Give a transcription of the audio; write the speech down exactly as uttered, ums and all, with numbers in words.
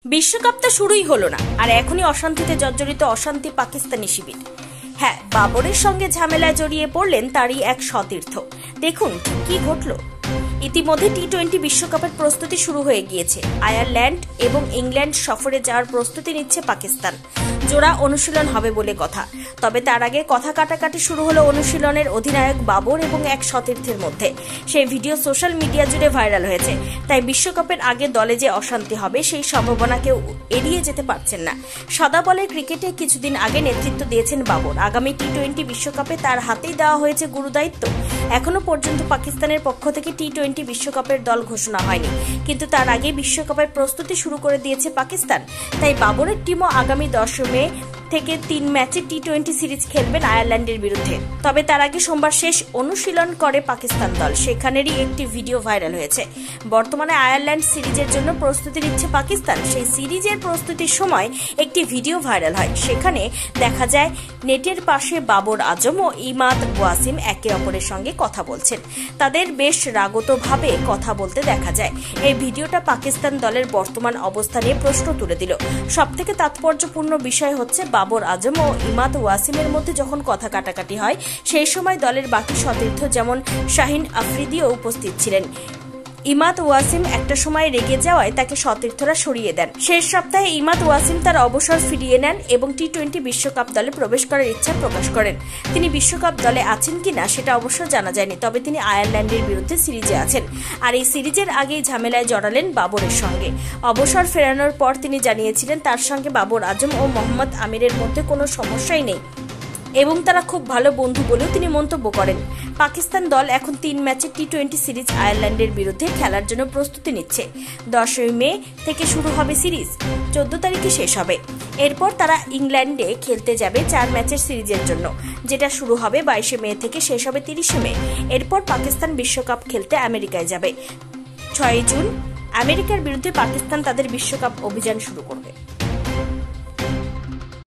বিশ্বকাপ তো শুরুই হলো না, আর এখনই অশান্তিতে জর্জরিত অশান্তি পাকিস্তানি শিবির। হ্যাঁ, বাবরের সঙ্গে ঝামেলায় জড়িয়ে পড়লেন তারই এক সতীর্থ। দেখুন কি ঘটল। ইতিমধ্যে টি টোয়েন্টি বিশ্বকাপের প্রস্তুতি শুরু হয়ে গিয়েছে। আয়ারল্যান্ড এবং ইংল্যান্ড সফরে যাওয়ার প্রস্তুতি নিচ্ছে পাকিস্তান। জোড়া অনুশীলন হবে বলে কথা। তবে তার আগে কথা কাটাকাটি শুরু হলো অনুশীলনের অধিনায়ক বাবর এবং এক সতীর্থের মধ্যে। সেই ভিডিও সোশ্যাল মিডিয়া জুড়ে ভাইরাল হয়েছে। তাই বিশ্বকাপের আগে দলে যে অশান্তি হবে সেই সম্ভাবনা কেউ এড়িয়ে যেতে পারছেন না। সাদা বলের ক্রিকেটে কিছুদিন আগে নেতৃত্ব দিয়েছেন বাবর। আগামী টি টোয়েন্টি বিশ্বকাপে তার হাতেই দেওয়া হয়েছে গুরুদায়িত্ব। এখনো পর্যন্ত পাকিস্তানের পক্ষ থেকে টি টোয়েন্টি বিশ্বকাপের দল ঘোষণা হয়নি, কিন্তু তার আগে বিশ্বকাপের প্রস্তুতি শুরু করে দিয়েছে পাকিস্তান। তাই বাবরের টিমও আগামী দশ মে থেকে তিন ম্যাচে টি টোয়েন্টি সিরিজ খেলবেন আয়ারল্যান্ডের বিরুদ্ধে। তবে তার আগে সোমবার শেষ অনুশীলন করে পাকিস্তান দল, সেখানেরই একটি ভিডিও ভাইরাল হয়েছে। বর্তমানে আয়ারল্যান্ড সিরিজের জন্য প্রস্তুতি নিচ্ছে পাকিস্তান। সেই সিরিজের প্রস্তুতির সময় একটি ভিডিও ভাইরাল হয়। সেখানে দেখা যায় নেটের পাশে বাবর আজম ও ইমাদ ওয়াসিম একে অপরের সঙ্গে কথা বলছেন। তাদের বেশ রাগতভাবে কথা বলতে দেখা যায়। এই ভিডিওটা পাকিস্তান দলের বর্তমান অবস্থা নিয়ে প্রশ্ন তুলে দিল। সবথেকে তাৎপর্যপূর্ণ বিষয় হচ্ছে বাবর আজম ও ইমাদ ওয়াসিমের মধ্যে যখন কথা কাটাকাটি হয় সেই সময় দলের বাকি সতীর্থ যেমন শাহিন আফ্রিদিও উপস্থিত ছিলেন। ইমাদ ওয়াসিম একটা সময় রেগে যাওয়ায় তাকে সতীর্থরা সরিয়ে দেন। শেষ সপ্তাহে ইমাদ ওয়াসিম তার অবসর ফিরিয়ে নেন এবং টি টোয়েন্টি বিশ্বকাপ দলে প্রবেশ করার ইচ্ছা প্রকাশ করেন। তিনি বিশ্বকাপ দলে আছেন কিনা সেটা অবশ্য জানা যায়নি, তবে তিনি আয়ারল্যান্ডের বিরুদ্ধে সিরিজে আছেন। আর এই সিরিজের আগেই ঝামেলায় জড়ালেন বাবরের সঙ্গে। অবসর ফেরানোর পর তিনি জানিয়েছিলেন তার সঙ্গে বাবর আজম ও মোহাম্মদ আমিরের মধ্যে কোনো সমস্যাই নেই এবং তারা খুব ভালো বন্ধু বলেও তিনি মন্তব্য করেন। পাকিস্তান দল এখন তিন ম্যাচের টি টোয়েন্টি সিরিজ আয়ারল্যান্ডের বিরুদ্ধে খেলার জন্য প্রস্তুতি নিচ্ছে। দশই মে থেকে শুরু হবে সিরিজ, চোদ্দ তারিখে শেষ হবে। এরপর তারা ইংল্যান্ডে খেলতে যাবে চার ম্যাচের সিরিজের জন্য, যেটা শুরু হবে বাইশে মে থেকে শেষ হবে তিরিশে মে। এরপর পাকিস্তান বিশ্বকাপ খেলতে আমেরিকায় যাবে। ছয়ই জুন আমেরিকার বিরুদ্ধে পাকিস্তান তাদের বিশ্বকাপ অভিযান শুরু করবে।